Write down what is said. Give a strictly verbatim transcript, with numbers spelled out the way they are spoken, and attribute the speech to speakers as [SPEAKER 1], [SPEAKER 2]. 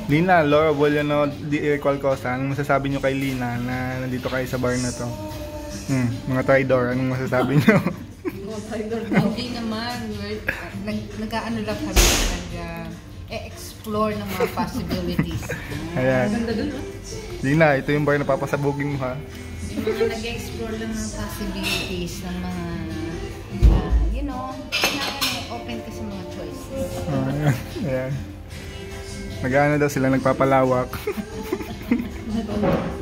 [SPEAKER 1] Lina, Laura Boliano, di-recall ko sa anong masasabi nyo kay Lina na nandito kayo sa bar na to? Hmm, mga Traidor, anong masasabi nyo?
[SPEAKER 2] Mga Traidor daw. Hindi naman, nag, nag-ano lang kami, nag-explore ng mga possibilities.
[SPEAKER 1] Ayan. Lina, ito yung bar na papasabugin mo ha?
[SPEAKER 2] Yung mga nag-explore lang ng possibilities ng mga, uh, you know, kailangan open ka sa mga choices.
[SPEAKER 1] Ayan. Ayan. Nag-ano daw sila, nagpapalawak.